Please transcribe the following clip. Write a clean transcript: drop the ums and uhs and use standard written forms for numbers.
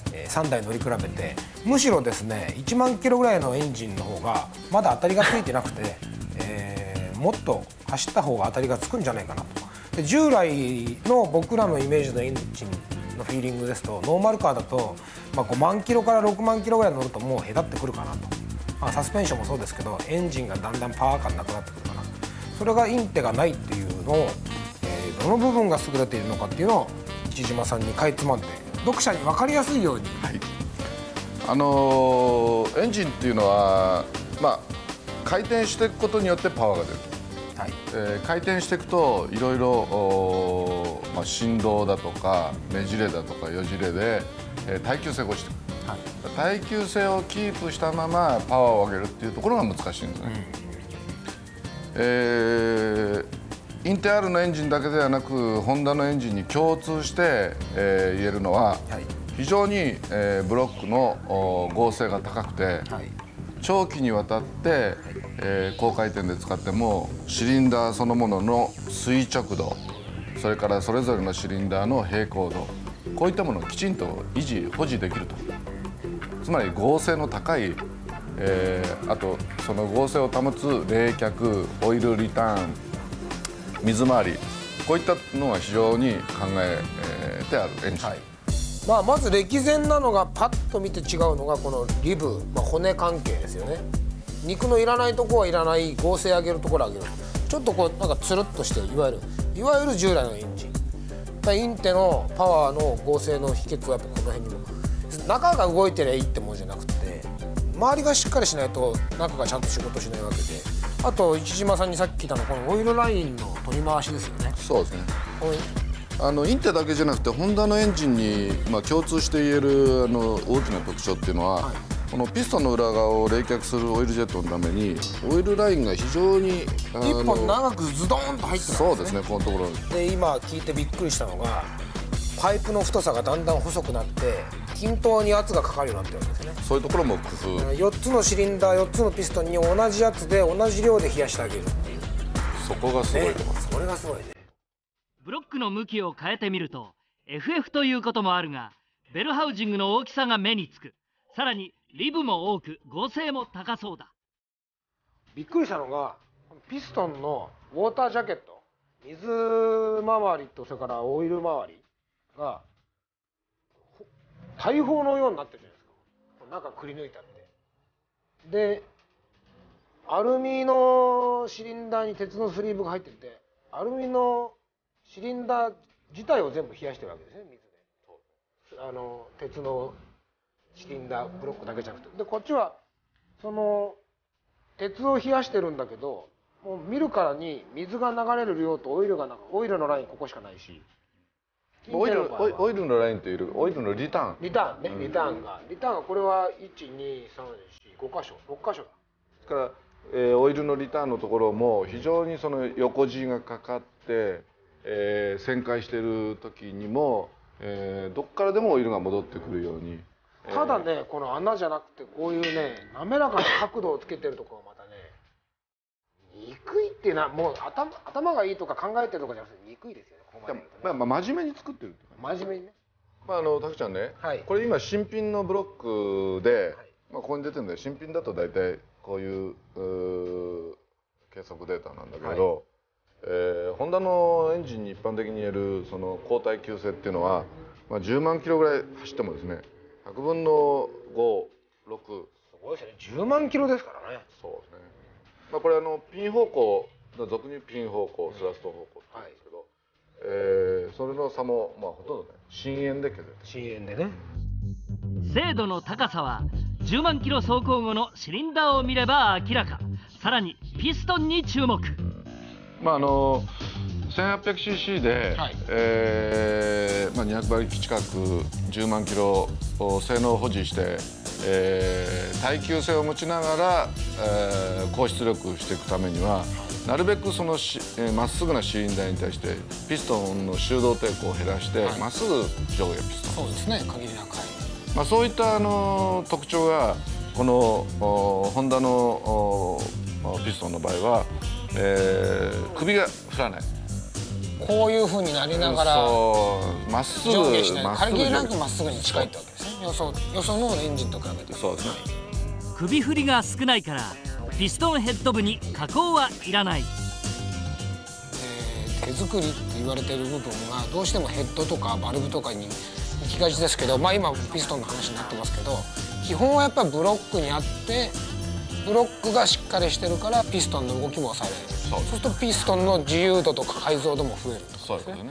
3台乗り比べて、むしろですね1万キロぐらいのエンジンの方がまだ当たりがついてなくて、もっと走った方が当たりがつくんじゃないかなと。で従来の僕らのイメージのエンジンのフィーリングですと、ノーマルカーだと、5万キロから6万キロぐらい乗るともうへたってくるかなと、サスペンションもそうですけどエンジンがだんだんパワー感なくなってくるかな。それがインテがないっていうのを、どの部分が優れているのかっていうのを市島さんにかいつまんで読者に分かりやすいように。 はい、エンジンっていうのは、回転していくことによってパワーが出る。はい、回転していくといろいろ振動だとかねじれだとかよじれで、耐久性が落ちてくる。はい、耐久性をキープしたままパワーを上げるっていうところが難しいんですね。インテ R のエンジンだけではなくホンダのエンジンに共通して、言えるのは、非常に、ブロックの剛性が高くて、長期にわたって、高回転で使ってもシリンダーそのものの垂直度、それからそれぞれのシリンダーの平行度、こういったものをきちんと維持保持できると。つまり剛性の高い、あとその剛性を保つ冷却、オイルリターン、水回り、こういったのが非常に考えてあるエンジン。 まず歴然なのがパッと見て違うのがこのリブ、骨関係ですよね。肉のいらないとこはいらない、剛性上げるところ上げる、ちょっとこうなんかつるっとしていわゆる従来のエンジン。インテのパワーの剛性の秘訣はやっぱこの辺にも、中が動いてりゃいいってもんじゃなくて、周りがしっかりしないと中がちゃんと仕事しないわけで。あと市島さんにさっき聞いたのはこのオイルラインの取り回しですよね。 そうですね。インテだけじゃなくてホンダのエンジンに、共通して言える大きな特徴っていうのは、このピストンの裏側を冷却するオイルジェットのためにオイルラインが非常に一本長くズドーンと入ってるんですね。 そうですね、このところで今聞いてびっくりしたのが、パイプの太さがだんだん細くなって均等に圧がかかるようになってるんですね。 そういうところも工夫。 4つのシリンダー4つのピストンに同じやつで同じ量で冷やしてあげるっていう、 そこがすごいところ、 それがすごいね。 ブロックの向きを変えてみると FF ということもあるが、ベルハウジングの大きさが目につく。さらにリブも多く剛性も高そうだ。 びっくりしたのがピストンのウォータージャケット、水回りとそれからオイル回りが大砲のようになってるじゃないですか。中くり抜いたって。でアルミのシリンダーに鉄のスリーブが入ってて、アルミのシリンダー自体を全部冷やしてるわけですね、水で。鉄のシリンダーブロックだけじゃなくて。でこっちはその鉄を冷やしてるんだけど、もう見るからに水が流れる量とオイルのラインここしかないし。 オイルのラインというオイルのリターン。 リターンがこれは1、2、3、4、5箇所、6箇所だ。 ですから、オイルのリターンのところも非常にその横地がかかって、旋回してる時にも、どっからでもオイルが戻ってくるように。 ただね、この穴じゃなくてこういうね滑らかな角度をつけてるところがまたね憎いっていうのは、もう頭がいいとか考えてるとかじゃなくて憎いですよね。ここまで真面目に作ってるって感じ。 真面目にね。 タクちゃんね、これ今新品のブロックで、ここに出てるんで新品だと大体こういう計測データなんだけど、ホンダのエンジンに一般的に言えるその高耐久性っていうのは、10万キロぐらい走ってもですね、100分の5、6。 すごいですね。10万キロですからね。 そうですね。これピン方向、俗に言うピン方向、スラスト方向って言うんですけど、それの差もほとんどね、深淵で削る。 深淵でね。 精度の高さは10万キロ走行後のシリンダーを見れば明らか。さらにピストンに注目。 1800cc で、200馬力近く10万キロ性能を保持して、耐久性を持ちながら、高出力していくためにはなるべくそのまっすぐなシリンダーに対してピストンの収動抵抗を減らしてまっすぐ上下ピストン。 そうですね、限りなく。 そういった特徴がこのホンダのピストンの場合は、首が振らない。 こういうふうになりながらまっすぐ上下しない限りなくまっすぐに近いってわけですね。よそのエンジンと比べて。 そうですね。 首振りが少ないからピストンヘッド部に加工はいらない。 手作りって言われてる部分がどうしてもヘッドとかバルブとかに行きがちですけど、まあ今ピストンの話になってますけど、基本はやっぱりブロックにあって、ブロックがしっかりしてるからピストンの動きも抑えられる。そうするとピストンの自由度とか解像度も増えると。 そうですね。